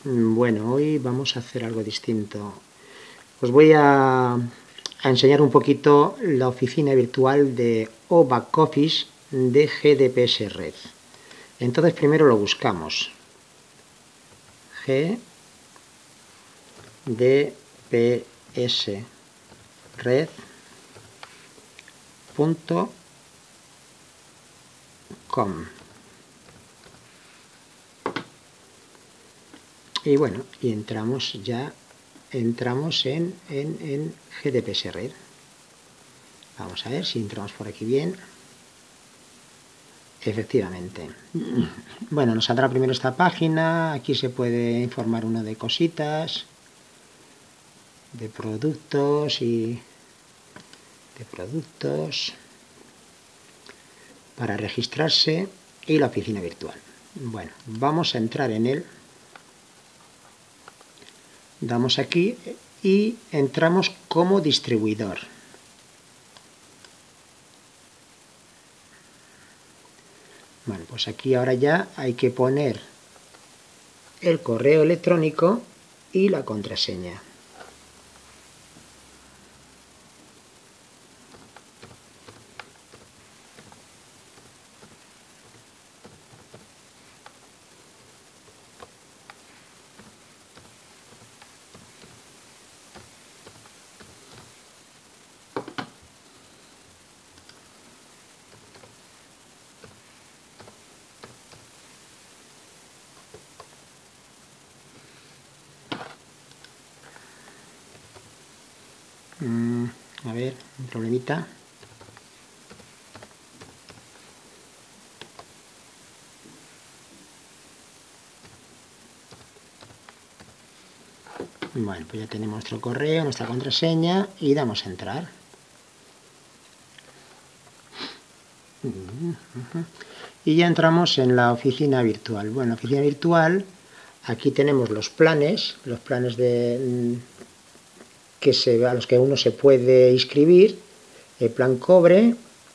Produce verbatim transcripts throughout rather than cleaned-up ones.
Bueno, hoy vamos a hacer algo distinto. Os voy a, a enseñar un poquito la oficina virtual de OBackOffice de G D P S Red. Entonces primero lo buscamos. G D P S Red punto com. Y bueno, y entramos ya, entramos en, en, en G D P S Red. Vamos a ver si entramos por aquí bien. Efectivamente. Bueno, nos saldrá primero esta página. Aquí se puede informar uno de cositas, de productos y de productos para registrarse y la oficina virtual. Bueno, vamos a entrar en él. Damos aquí y entramos como distribuidor. Bueno, pues aquí ahora ya hay que poner el correo electrónico y la contraseña. Mm, a ver, un problemita. Bueno, pues ya tenemos nuestro correo, nuestra contraseña y damos a entrar. Y ya entramos en la oficina virtual. Bueno, la oficina virtual, aquí tenemos los planes, los planes de, que se, a los que uno se puede inscribir, el plan cobre,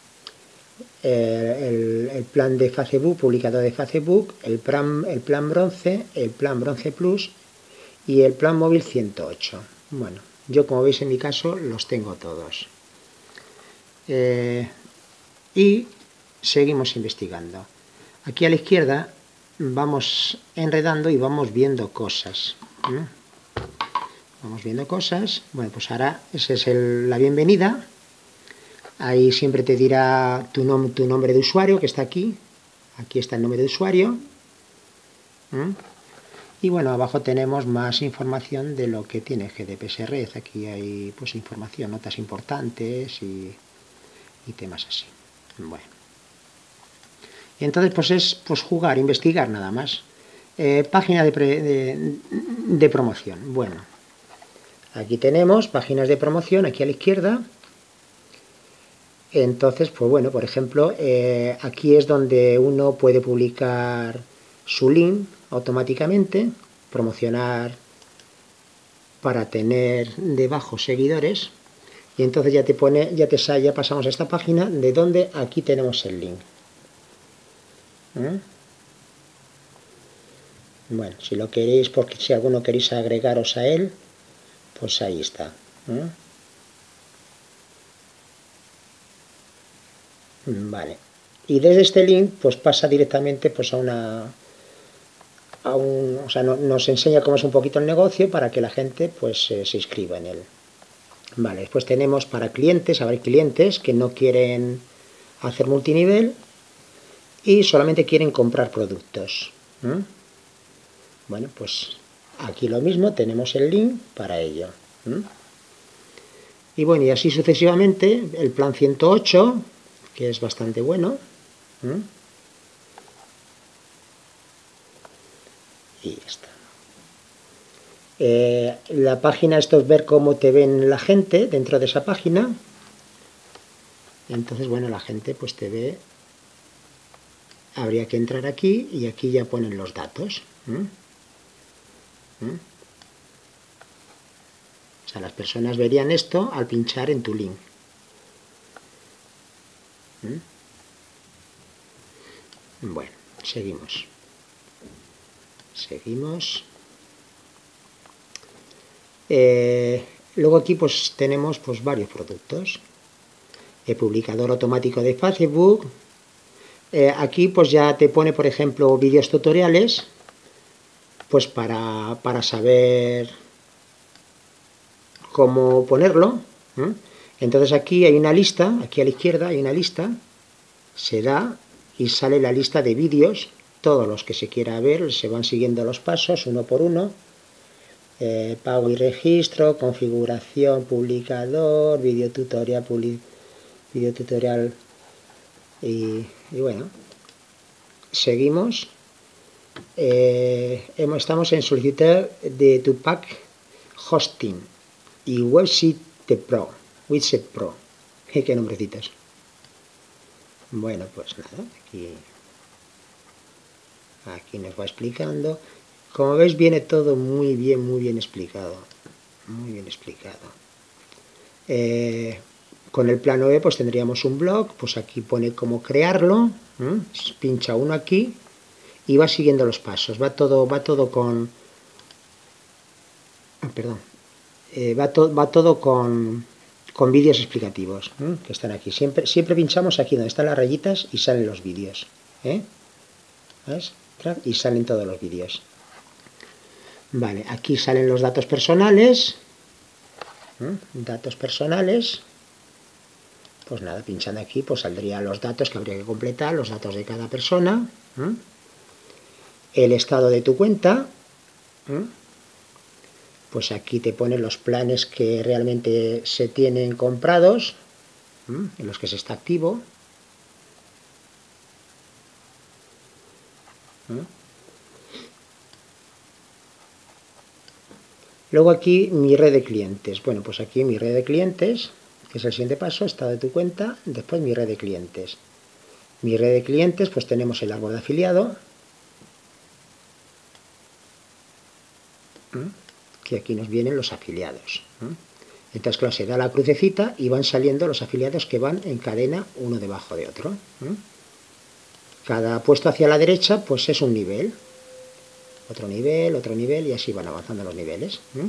el, el plan de Facebook, publicado de Facebook, el plan, el plan bronce, el plan bronce plus y el plan móvil ciento ocho. Bueno, yo como veis en mi caso los tengo todos. Eh, y seguimos investigando. Aquí a la izquierda vamos enredando y vamos viendo cosas. ¿eh? Vamos viendo cosas. Bueno, pues ahora esa es el, la bienvenida. Ahí siempre te dirá tu, nom tu nombre de usuario, que está aquí. Aquí está el nombre de usuario. ¿eh? Y bueno, abajo tenemos más información de lo que tiene G D P S Red. Aquí hay pues información, notas importantes y, y temas así. Bueno. Y entonces pues es pues jugar, investigar nada más. Eh, página de, pre, de, de promoción. Bueno, aquí tenemos páginas de promoción, aquí a la izquierda. Entonces, pues bueno, por ejemplo, eh, aquí es donde uno puede publicar su link automáticamente, promocionar para tener debajo seguidores. Y entonces ya te pone, ya te ya pasamos a esta página de donde aquí tenemos el link. ¿Eh? Bueno, si lo queréis, porque si alguno queréis agregaros a él, pues ahí está. ¿Eh? Vale. Y desde este link, pues pasa directamente pues a una... A un, o sea, no, nos enseña cómo es un poquito el negocio para que la gente pues eh, se inscriba en él. Vale, después tenemos para clientes, habrá clientes que no quieren hacer multinivel y solamente quieren comprar productos. ¿eh? Bueno, pues aquí lo mismo, tenemos el link para ello. ¿eh? Y bueno, y así sucesivamente, el plan ciento ocho, que es bastante bueno. ¿eh? Y ya está. Eh, la página, esto es ver cómo te ven la gente dentro de esa página. Entonces, bueno, la gente pues te ve. Habría que entrar aquí y aquí ya ponen los datos. ¿eh? ¿Eh? O sea, las personas verían esto al pinchar en tu link. ¿Eh? Bueno, seguimos. Seguimos. Eh, luego aquí pues tenemos pues varios productos. El publicador automático de Facebook. Eh, aquí pues ya te pone, por ejemplo, vídeos tutoriales, pues para, para saber cómo ponerlo. ¿eh? Entonces aquí hay una lista, aquí a la izquierda hay una lista, se da y sale la lista de vídeos, todos los que se quiera ver, se van siguiendo los pasos uno por uno. Eh, pago y registro, configuración, publicador, vídeo tutorial, publi, video tutorial y, y bueno, seguimos. Eh, estamos en solicitar de tu pack hosting y website pro, widget pro. ¿Qué nombrecitos? Bueno, pues nada, aquí, aquí nos va explicando. Como veis viene todo muy bien, muy bien explicado. Muy bien explicado. Eh, con el plano B pues tendríamos un blog, pues aquí pone cómo crearlo, ¿eh? Pincha uno aquí y va siguiendo los pasos, va todo, va todo con... Ah, perdón. Eh, va, to, va todo con, con vídeos explicativos, ¿eh? Que están aquí. Siempre, siempre pinchamos aquí donde están las rayitas y salen los vídeos. ¿eh? ¿Ves? Y salen todos los vídeos. Vale, aquí salen los datos personales. ¿eh? Datos personales. Pues nada, pinchando aquí, pues saldrían los datos que habría que completar, los datos de cada persona. ¿eh? El estado de tu cuenta. ¿eh? Pues aquí te ponen los planes que realmente se tienen comprados, ¿eh? en los que se está activo. ¿eh? Luego aquí mi red de clientes. Bueno, pues aquí mi red de clientes, que es el siguiente paso, estado de tu cuenta, después mi red de clientes. Mi red de clientes, pues tenemos el árbol de afiliado, ¿eh? que aquí nos vienen los afiliados. ¿eh? Entonces, claro, se da la crucecita y van saliendo los afiliados que van en cadena uno debajo de otro. ¿eh? Cada puesto hacia la derecha, pues es un nivel. Otro nivel, otro nivel, y así van avanzando los niveles. ¿eh?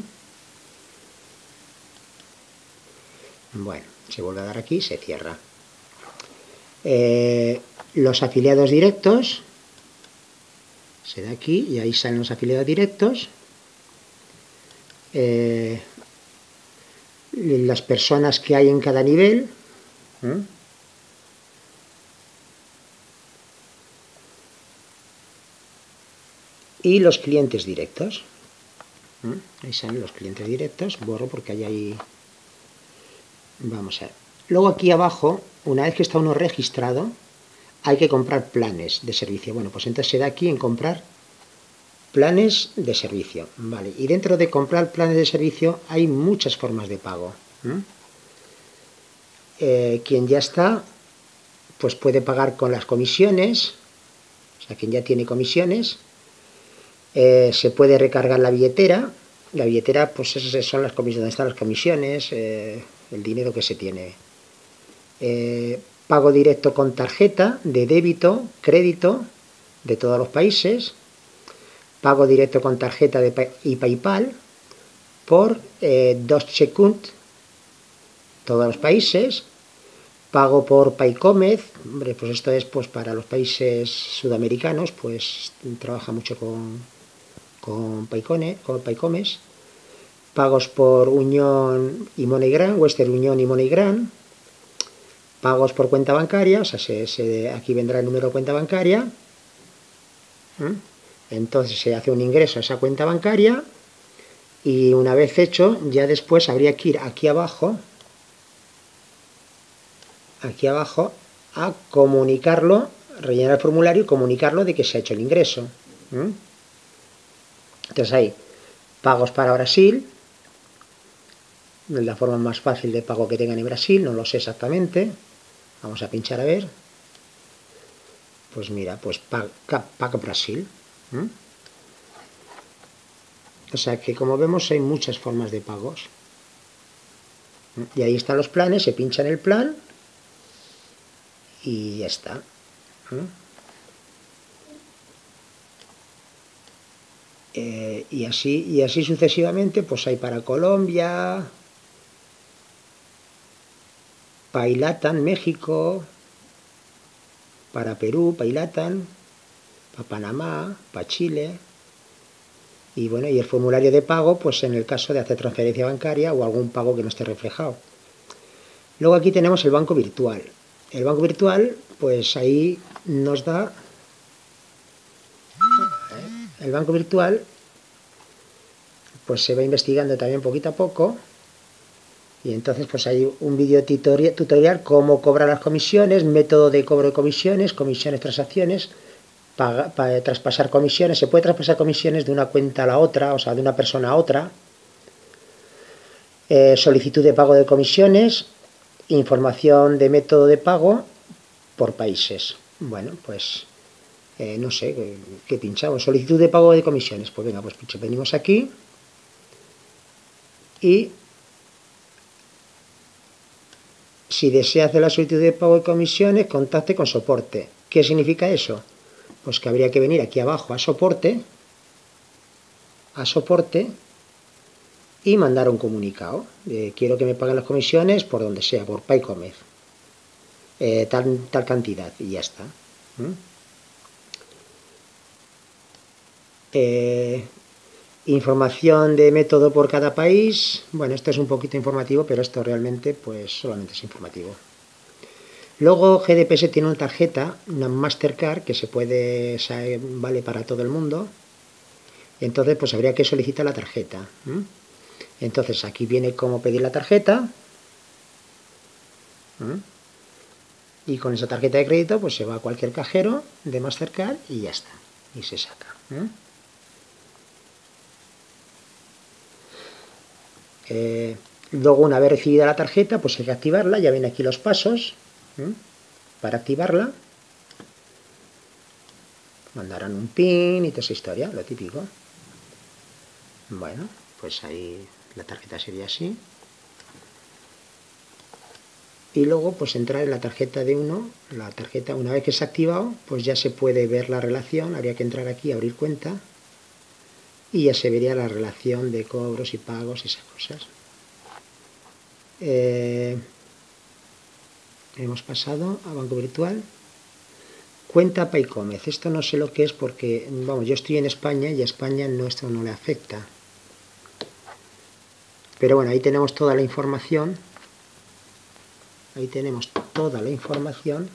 Bueno, se vuelve a dar aquí, se cierra. Eh, los afiliados directos, se da aquí y ahí salen los afiliados directos. Eh, las personas que hay en cada nivel. ¿eh? Y los clientes directos. ¿eh? Ahí salen los clientes directos. Borro porque hay ahí... Vamos a ver. Luego aquí abajo, una vez que está uno registrado, hay que comprar planes de servicio. Bueno, pues entonces se da aquí en comprar planes de servicio. Vale. Y dentro de comprar planes de servicio hay muchas formas de pago. ¿eh? Eh, quien ya está, pues puede pagar con las comisiones. O sea, quien ya tiene comisiones, eh, se puede recargar la billetera. La billetera, pues esas son las comisiones, donde están las comisiones, eh, el dinero que se tiene. Eh, pago directo con tarjeta de débito, crédito de todos los países. Pago directo con tarjeta de pay y PayPal por eh, Deutsche Kunt, todos los países. Pago por Paycomet, hombre, pues esto es pues para los países sudamericanos, pues trabaja mucho con, con, Paycone, con Paycomes. Pagos por Unión y MoneyGram, Western Union y MoneyGram. Pagos por cuenta bancaria, o sea, se, se, aquí vendrá el número de cuenta bancaria. ¿eh? Entonces se hace un ingreso a esa cuenta bancaria y una vez hecho, ya después habría que ir aquí abajo, aquí abajo, a comunicarlo, rellenar el formulario y comunicarlo de que se ha hecho el ingreso. ¿eh? Entonces hay pagos para Brasil, la forma más fácil de pago que tengan en Brasil, no lo sé exactamente. Vamos a pinchar a ver. Pues mira, pues Paga, Paga Brasil. ¿eh? O sea que como vemos hay muchas formas de pagos. ¿eh? Y ahí están los planes, se pincha en el plan y ya está. ¿eh? Eh, y, así, y así sucesivamente, pues hay para Colombia, para Ilatan, México, para Perú, para Ilatan, para Panamá, para Chile. Y bueno, y el formulario de pago, pues en el caso de hacer transferencia bancaria o algún pago que no esté reflejado. Luego aquí tenemos el banco virtual. El banco virtual, pues ahí nos da... El banco virtual, pues se va investigando también poquito a poco. Y entonces pues hay un vídeo tutorial, tutorial cómo cobrar las comisiones, método de cobro de comisiones, comisiones, transacciones, para, para traspasar comisiones. Se puede traspasar comisiones de una cuenta a la otra, o sea, de una persona a otra. Eh, solicitud de pago de comisiones, información de método de pago por países. Bueno, pues eh, no sé, ¿qué, qué pinchamos? Solicitud de pago de comisiones. Pues venga, pues venimos aquí y si desea hacer la solicitud de pago de comisiones, contacte con soporte. ¿Qué significa eso? Pues que habría que venir aquí abajo a soporte, a soporte, y mandar un comunicado. Eh, quiero que me paguen las comisiones por donde sea, por Paycomer. Eh, tal, tal cantidad, y ya está. ¿Mm? Eh, información de método por cada país. Bueno, esto es un poquito informativo, pero esto realmente pues solamente es informativo. Luego G D P S tiene una tarjeta, una Mastercard, que se puede, o sea, vale para todo el mundo. Entonces pues habría que solicitar la tarjeta. ¿Mm? Entonces aquí viene cómo pedir la tarjeta. ¿Mm? Y con esa tarjeta de crédito pues se va a cualquier cajero de Mastercard y ya está. Y se saca. ¿Mm? Eh, luego una vez recibida la tarjeta pues hay que activarla. Ya ven aquí los pasos. ¿Mm? Para activarla. Mandarán un pin y toda esa historia, lo típico. Bueno, pues ahí la tarjeta sería así. Y luego pues entrar en la tarjeta de uno, la tarjeta una vez que se ha activado, pues ya se puede ver la relación, habría que entrar aquí, abrir cuenta, y ya se vería la relación de cobros y pagos y esas cosas. Eh, hemos pasado a banco virtual. Cuenta Paycomer, esto no sé lo que es porque, vamos, yo estoy en España y a España no, esto no le afecta. Pero bueno, ahí tenemos toda la información. Ahí tenemos toda la información.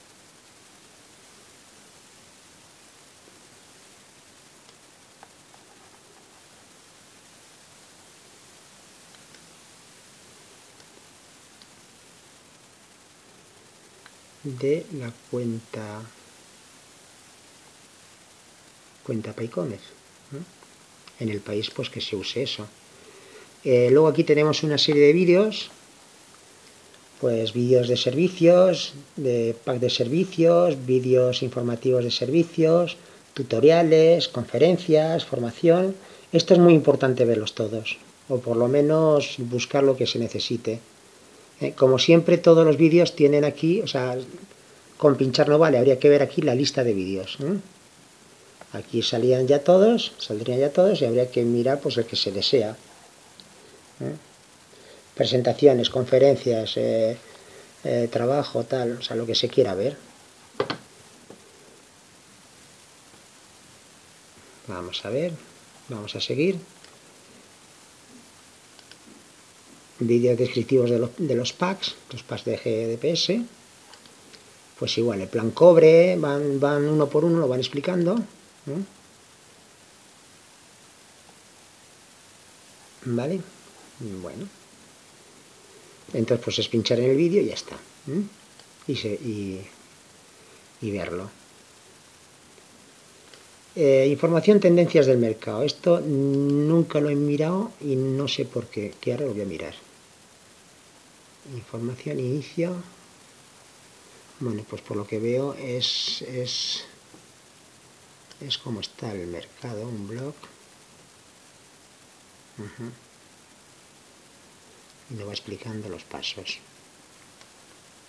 De la cuenta cuenta Paycomer, ¿no? En el país pues que se use eso. Eh, luego aquí tenemos una serie de vídeos, pues vídeos de servicios, de pack de servicios, vídeos informativos de servicios, tutoriales, conferencias, formación. Esto es muy importante verlos todos, o por lo menos buscar lo que se necesite. Eh, como siempre todos los vídeos tienen aquí, o sea, con pinchar no vale, habría que ver aquí la lista de vídeos. ¿eh? Aquí salían ya todos, saldrían ya todos y habría que mirar pues el que se desea. ¿eh? Presentaciones, conferencias, eh, eh, trabajo, tal, o sea, lo que se quiera ver. Vamos a ver, vamos a seguir. Vídeos descriptivos de los, de los packs, los packs de G D P S. Pues igual, el plan cobre, van, van uno por uno, lo van explicando. ¿eh? ¿Vale? Bueno. Entonces pues es pinchar en el vídeo y ya está. ¿eh? Y, se, y, y verlo. Eh, información, tendencias del mercado. Esto nunca lo he mirado y no sé por qué, que ahora lo voy a mirar. Información, inicio. Bueno, pues por lo que veo es, es, es como está el mercado, un blog. Uh-huh. Y nos va explicando los pasos.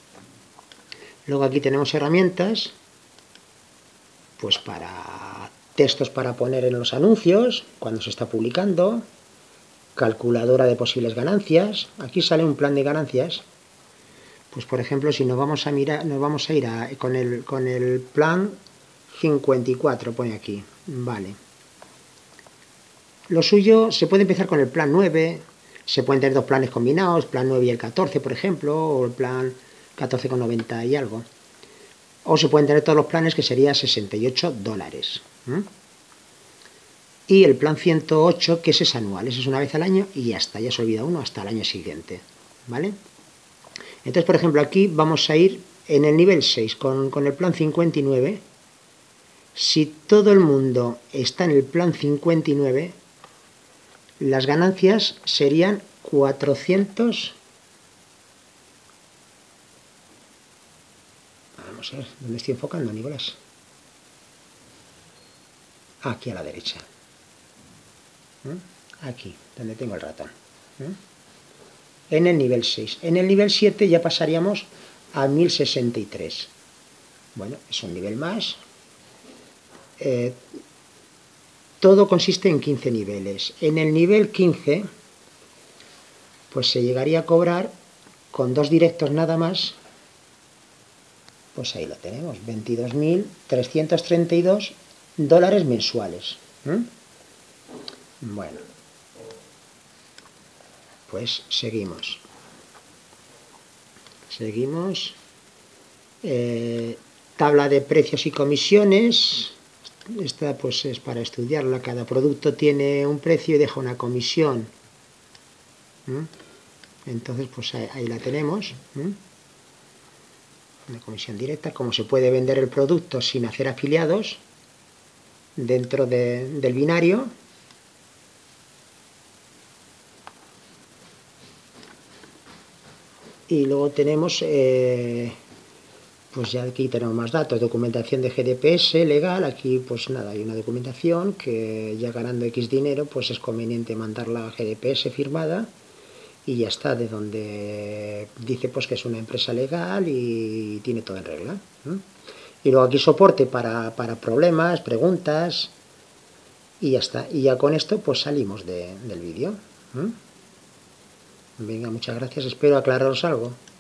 Luego aquí tenemos herramientas, pues para textos para poner en los anuncios cuando se está publicando, calculadora de posibles ganancias. Aquí sale un plan de ganancias. Pues por ejemplo, si nos vamos a mirar, nos vamos a ir a, con, el, con el plan cincuenta y cuatro, pone aquí, vale. Lo suyo, se puede empezar con el plan nueve, se pueden tener dos planes combinados, plan nueve y el catorce, por ejemplo, o el plan catorce con noventa y algo. O se pueden tener todos los planes, que sería sesenta y ocho dólares. ¿Mm? Y el plan ciento ocho, que ese es anual, ese es una vez al año y ya está, ya se olvida uno hasta el año siguiente, ¿vale? Entonces, por ejemplo, aquí vamos a ir en el nivel seis, con, con el plan cincuenta y nueve. Si todo el mundo está en el plan cincuenta y nueve, las ganancias serían cuatrocientos... Vamos a ver, ¿dónde estoy enfocando, Nicolás? Aquí a la derecha. Aquí, donde tengo el ratón. En el nivel seis. En el nivel siete ya pasaríamos a mil sesenta y tres. Bueno, es un nivel más. Eh, todo consiste en quince niveles. En el nivel quince, pues se llegaría a cobrar con dos directos nada más. Pues ahí lo tenemos, veintidós mil trescientos treinta y dos dólares mensuales. ¿Mm? Bueno, pues seguimos. Seguimos. Eh, tabla de precios y comisiones. Esta pues es para estudiarla. Cada producto tiene un precio y deja una comisión. ¿Mm? Entonces pues ahí, ahí la tenemos. ¿Mm? Una comisión directa. Cómo se puede vender el producto sin hacer afiliados dentro de, del binario. Y luego tenemos, eh, pues ya aquí tenemos más datos, documentación de G D P S legal. Aquí pues nada, hay una documentación que ya ganando X dinero pues es conveniente mandarla a G D P S firmada y ya está, de donde dice pues que es una empresa legal y tiene todo en regla. ¿eh? Y luego aquí soporte para, para problemas, preguntas y ya está. Y ya con esto pues salimos de, del vídeo. ¿eh? Venga, muchas gracias, espero aclararos algo.